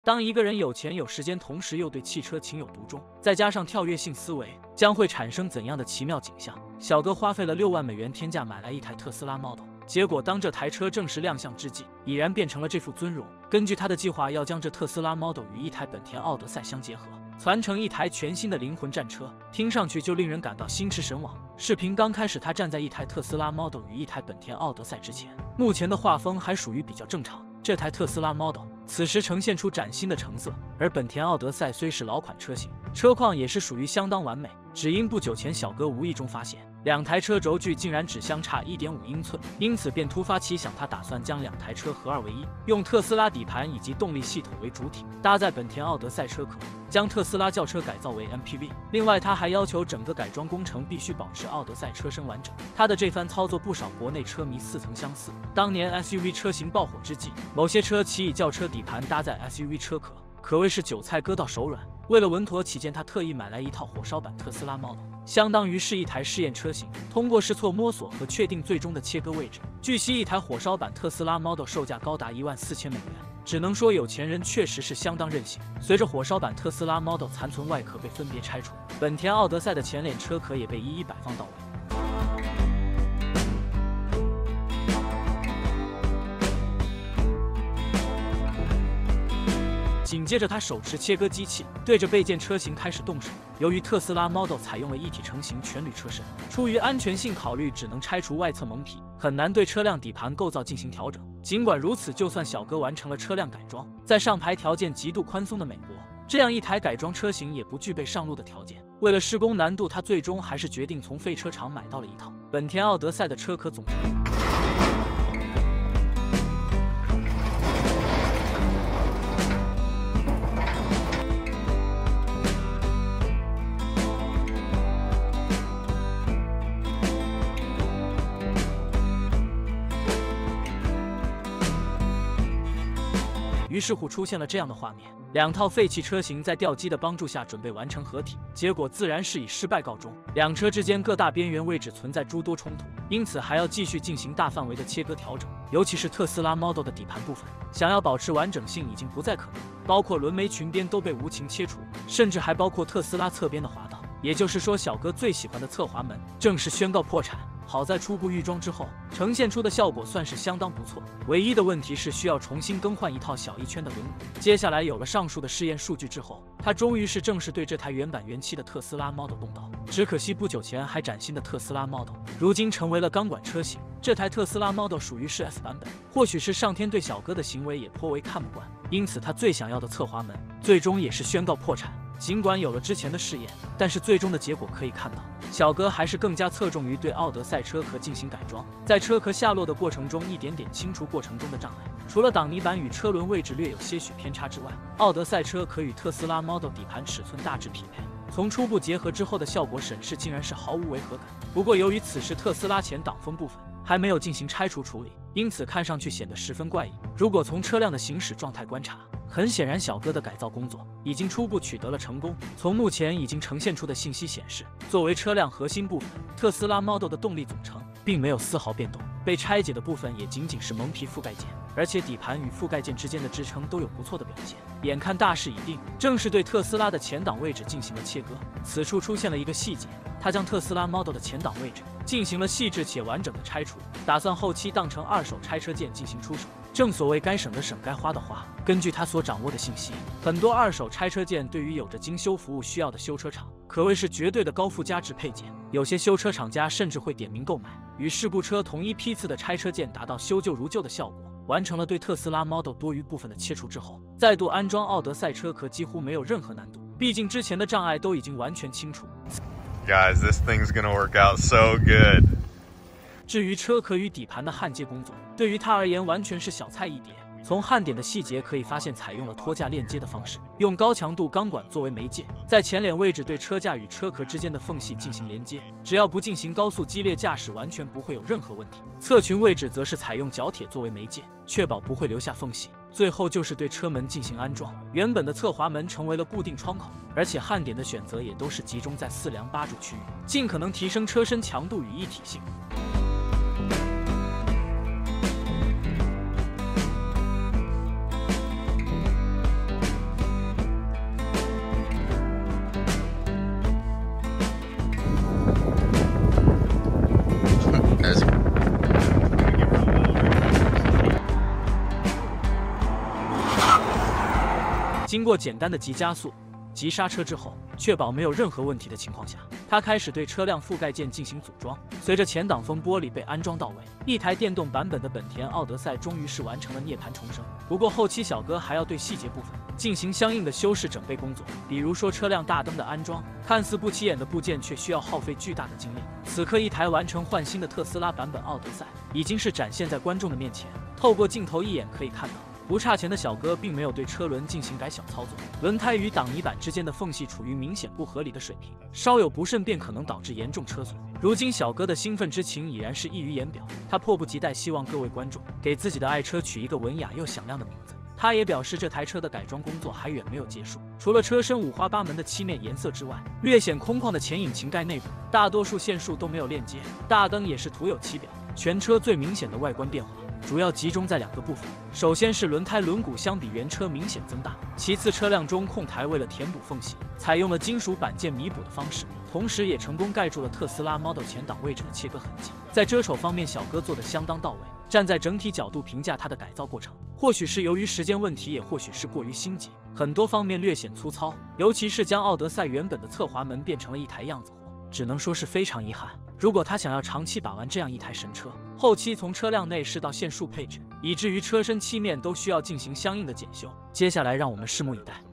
当一个人有钱有时间，同时又对汽车情有独钟，再加上跳跃性思维，将会产生怎样的奇妙景象？小哥花费了6万美元天价买来一台特斯拉 Model， 结果当这台车正式亮相之际，已然变成了这副尊容。根据他的计划，要将这特斯拉 Model 与一台本田奥德赛相结合，传成一台全新的灵魂战车，听上去就令人感到心驰神往。视频刚开始，他站在一台特斯拉 Model 与一台本田奥德赛之前，目前的画风还属于比较正常。这台特斯拉 Model 此时呈现出崭新的橙色，而本田奥德赛虽是老款车型，车况也是属于相当完美。只因不久前小哥无意中发现，两台车轴距竟然只相差1.5英寸，因此便突发奇想，他打算将两台车合二为一，用特斯拉底盘以及动力系统为主体，搭载本田奥德赛车壳，将特斯拉轿车改造为 MPV。另外，他还要求整个改装工程必须保持奥德赛车身完整。他的这番操作，不少国内车迷似曾相似。当年 SUV 车型爆火之际，某些车其以轿车底盘搭载 SUV 车壳，可谓是韭菜割到手软。为了稳妥起见，他特意买来一套火烧版特斯拉 Model， 相当于是一台试验车型，通过试错摸索和确定最终的切割位置。据悉，一台火烧版特斯拉 Model 售价高达14000美元，只能说有钱人确实是相当任性。随着火烧版特斯拉 Model 残存外壳被分别拆除，本田奥德赛的前脸车壳也被一一摆放到位。紧接着，他手持切割机器，对着备件车型开始动手。由于特斯拉 Model 采用了一体成型全铝车身，出于安全性考虑，只能拆除外侧蒙皮，很难对车辆底盘构造进行调整。尽管如此，就算小哥完成了车辆改装，在上牌条件极度宽松的美国，这样一台改装车型也不具备上路的条件。为了施工难度，他最终还是决定从废车厂买到了一套本田奥德赛的车壳总成。于是乎出现了这样的画面，两套废弃车型在吊机的帮助下准备完成合体，结果自然是以失败告终。两车之间各大边缘位置存在诸多冲突，因此还要继续进行大范围的切割调整。尤其是特斯拉 Model 的底盘部分，想要保持完整性已经不再可能，包括轮眉裙边都被无情切除，甚至还包括特斯拉侧边的滑道。也就是说，小哥最喜欢的侧滑门正式宣告破产。好在初步预装之后，呈现出的效果算是相当不错。唯一的问题是需要重新更换一套小1圈的轮毂。接下来有了上述的试验数据之后，他终于是正式对这台原版原漆的特斯拉 Model 动刀。只可惜不久前还崭新的特斯拉 Model， 如今成为了钢管车型。这台特斯拉 Model 属于是 S 版本，或许是上天对小哥的行为也颇为看不惯，因此他最想要的侧滑门，最终也是宣告破产。尽管有了之前的试验，但是最终的结果可以看到，小哥还是更加侧重于对奥德赛车壳进行改装，在车壳下落的过程中，一点点清除过程中的障碍。除了挡泥板与车轮位置略有些许偏差之外，奥德赛车壳与特斯拉 Model 底盘尺寸大致匹配。从初步结合之后的效果审视，竟然是毫无违和感。不过由于此时特斯拉前挡风部分还没有进行拆除处理，因此看上去显得十分怪异。如果从车辆的行驶状态观察，很显然小哥的改造工作已经初步取得了成功。从目前已经呈现出的信息显示，作为车辆核心部分，特斯拉 Model 的动力总成并没有丝毫变动，被拆解的部分也仅仅是蒙皮覆盖件，而且底盘与覆盖件之间的支撑都有不错的表现。眼看大势已定，正是对特斯拉的前挡位置进行了切割。此处出现了一个细节，他将特斯拉 Model 的前挡位置进行了细致且完整的拆除，打算后期当成二手拆车件进行出手。正所谓该省的省，该花的花。根据他所掌握的信息，很多二手拆车件对于有着精修服务需要的修车厂，可谓是绝对的高附加值配件。有些修车厂家甚至会点名购买，与事故车同一批次的拆车件，达到修旧如旧的效果。完成了对特斯拉 Model 多余部分的切除之后，再度安装奥德赛车壳几乎没有任何难度，毕竟之前的障碍都已经完全清除。 Guys, this thing's gonna work out so good. 至于车壳与底盘的焊接工作，对于他而言完全是小菜一碟。从焊点的细节可以发现，采用了托架链接的方式，用高强度钢管作为媒介，在前脸位置对车架与车壳之间的缝隙进行连接，只要不进行高速激烈驾驶，完全不会有任何问题。侧裙位置则是采用角铁作为媒介，确保不会留下缝隙。最后就是对车门进行安装，原本的侧滑门成为了固定窗口，而且焊点的选择也都是集中在4梁8柱区域，尽可能提升车身强度与一体性。 经过简单的急加速、急刹车之后，确保没有任何问题的情况下，他开始对车辆覆盖件进行组装。随着前挡风玻璃被安装到位，一台电动版本的本田奥德赛终于是完成了涅槃重生。不过后期小哥还要对细节部分进行相应的修饰整备工作，比如说车辆大灯的安装，看似不起眼的部件却需要耗费巨大的精力。此刻一台完成换新的特斯拉版本奥德赛已经是展现在观众的面前，透过镜头一眼可以看到，不差钱的小哥并没有对车轮进行改小操作，轮胎与挡泥板之间的缝隙处于明显不合理的水平，稍有不慎便可能导致严重车损。如今小哥的兴奋之情已然是溢于言表，他迫不及待希望各位观众给自己的爱车取一个文雅又响亮的名字。他也表示这台车的改装工作还远没有结束，除了车身五花八门的漆面颜色之外，略显空旷的前引擎盖内部大多数线束都没有链接，大灯也是涂有漆表。全车最明显的外观变化主要集中在2个部分，首先是轮胎轮毂相比原车明显增大，其次车辆中控台为了填补缝隙，采用了金属板件弥补的方式，同时也成功盖住了特斯拉 Model 前挡位置的切割痕迹。在遮丑方面，小哥做得相当到位。站在整体角度评价它的改造过程，或许是由于时间问题，也或许是过于心急，很多方面略显粗糙，尤其是将奥德赛原本的侧滑门变成了一台样子货，只能说是非常遗憾。如果他想要长期把玩这样一台神车，后期从车辆内试到线束配置，以至于车身漆面都需要进行相应的检修。接下来让我们拭目以待。